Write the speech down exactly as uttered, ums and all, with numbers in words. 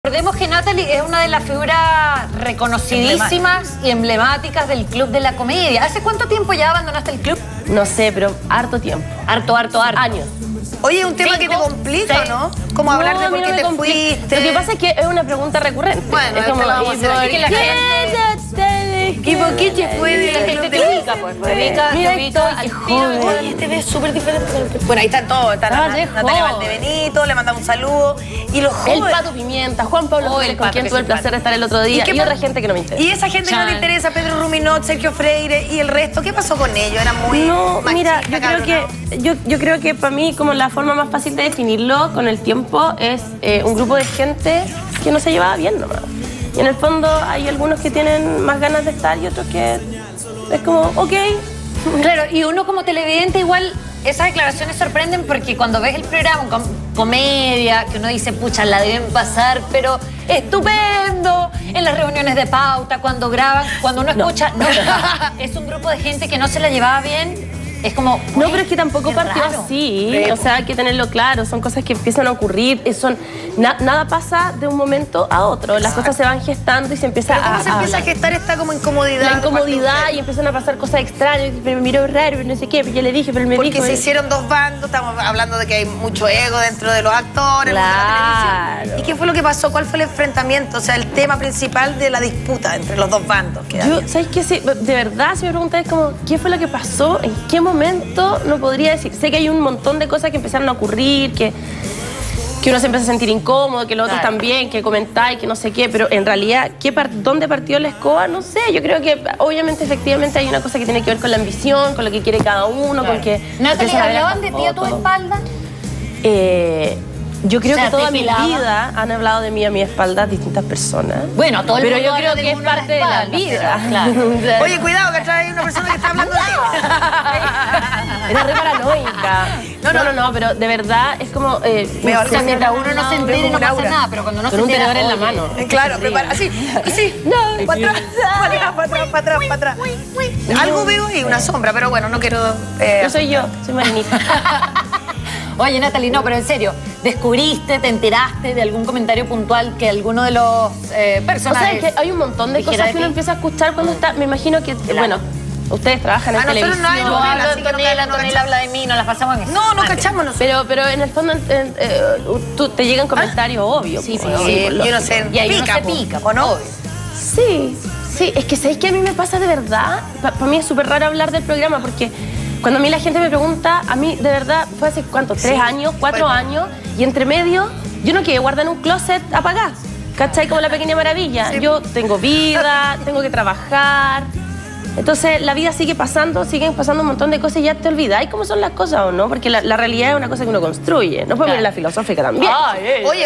Recordemos que Natalie es una de las figuras reconocidísimas y emblemáticas del Club de la Comedia. ¿Hace cuánto tiempo ya abandonaste el club? No sé, pero harto tiempo. Harto, harto, harto. Años. Oye, es un tema Cinco, que te complica, seis. ¿no? Como hablar No, de a mí por no qué me te complica. fuiste. Lo que pasa es que es una pregunta recurrente. Bueno, es esta como, la vamos a hacer aquí. que la ¿Y por qué te fue de La gente te ubica, pues. Te ubica, Mira, te ubica qué al joven. tiro. Oye, te ves súper diferente. Bueno, ahí están todos. Está Ah, la de Natalia joven. Valdebenito, le mandamos un saludo. Y los El jóvenes. Pato Pimienta, Juan Pablo Oh, Pérez, el con Pato, quien que tuve el simpático. placer de estar el otro día, qué y, pa- otra gente que no me interesa. Y esa gente que no te Chan. interesa, Pedro Ruminot, Sergio Freire y el resto, ¿qué pasó con ellos? Eran muy No, mira, machistas, yo creo cabronados. que yo, yo creo que para mí como la forma más fácil de definirlo con el tiempo es eh, un grupo de gente que no se llevaba bien nomás. Y en el fondo hay algunos que tienen más ganas de estar y otros que es como, ok. Claro, y uno como televidente igual, esas declaraciones sorprenden porque cuando ves el programa, com comedia, que uno dice, pucha, la deben pasar, pero estupendo, en las reuniones de pauta, cuando graban, cuando uno No. escucha, no, es un grupo de gente que no se la llevaba bien, es como... No, pero es que tampoco qué partió raro. así. Sí. O sea, hay que tenerlo claro. Son cosas que empiezan a ocurrir. eh, Son, na- nada pasa de un momento a otro. Las cosas se van gestando y se empieza Pero a... ¿cómo se a empieza a hablar. gestar esta como incomodidad? La de parte de incomodidad ustedes? y empiezan a pasar cosas extrañas. Pero me miró raro, pero no sé qué. Pero yo le dije, pero él me Porque dijo... se eh, hicieron dos bandos, estamos hablando de que hay mucho ego dentro de los actores, mucho de la Claro. televisión. ¿Y qué fue lo que pasó? ¿Cuál fue el enfrentamiento? O sea, el tema principal de la disputa entre los dos bandos. que Yo, había. ¿sabes qué? Sí, de verdad, si me preguntas como, ¿qué fue lo que pasó? ¿En qué momento? No podría decir. Sé que hay un montón de cosas que empezaron a ocurrir, que, que uno se empieza a sentir incómodo, que los otros Claro. también, que comentáis, que no sé qué, pero en realidad, ¿qué par- ¿dónde partió la escoba? No sé, yo creo que obviamente, efectivamente, hay una cosa que tiene que ver con la ambición, con lo que quiere cada uno, con que... Natalie, empiezan a ver ¿hablaban de estas ti a tu fotos. espalda? Eh, yo creo O sea, que toda ¿te mi pilaban? vida han hablado de mí a mi espalda distintas personas. Bueno, todo el Pero mundo yo habla creo de que es uno a la parte de la espalda, vida. pero, claro. Oye, cuidado, que atrás hay una persona que está hablando de ti. Era re paranoica. No, no, no, no, pero de verdad es como... Eh, Me no va a O sea, sé, mientras uno no se entere no un pasa aura. nada, pero cuando no con se un entera... tenedor en la oye, mano. Eh, Claro, prepara, así, así. No. Para atrás, para atrás, para atrás, para atrás, para atrás. Algo veo ahí, una sombra, pero bueno, no quiero... eh, No soy yo, soy Marinita. Oye, Natalie, no, pero en serio, ¿descubriste, te enteraste de algún comentario puntual que alguno de los eh, O sea, personajes... es que hay un montón de dijera cosas de que uno ti? empieza a escuchar cuando está... Me imagino que, bueno, ustedes trabajan en A nosotros no hay televisión. Yo novela, hablo así de que no Antonella, ca- no Antonella cachamos. habla de mí, no las pasamos en eso. No, no Ah, cachamos nosotros. Pero, pero en el fondo en- eh, tú, te llegan comentarios, obvio. Sí, pues, sí, Sí, por yo lógico. no sé, Y ahí uno pica, se po, pica, ¿o no? obvio. Sí, sí, es que ¿sabéis que a mí me pasa de verdad? Para mí es súper raro hablar del programa porque cuando a mí la gente me pregunta, a mí de verdad fue hace cuánto, tres Sí, años, cuatro bueno. años, y entre medio yo no quedé guardada en un closet apagada, ¿cachai? Como la pequeña maravilla. Sí. Yo tengo vida, tengo que trabajar. Entonces la vida sigue pasando, siguen pasando un montón de cosas y ya te olvidáis cómo son las cosas o no, porque la, la realidad es una cosa que uno construye, no puede Claro. poner la filosófica también. Ay, eh. Oye,